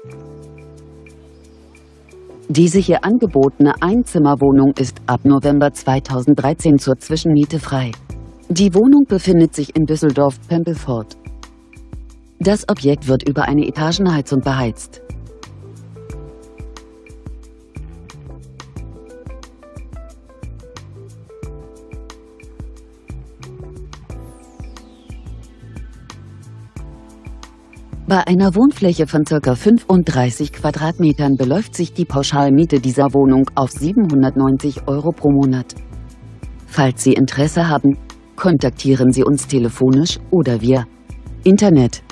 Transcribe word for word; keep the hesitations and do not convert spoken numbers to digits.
Diese hier angebotene Einzimmerwohnung ist ab November zweitausenddreizehn zur Zwischenmiete frei. Die Wohnung befindet sich in Düsseldorf-Pempelfort. Das Objekt wird über eine Etagenheizung beheizt. Bei einer Wohnfläche von ca. fünfunddreißig Quadratmetern beläuft sich die Pauschalmiete dieser Wohnung auf siebenhundertneunzig Euro pro Monat. Falls Sie Interesse haben, kontaktieren Sie uns telefonisch oder via Internet.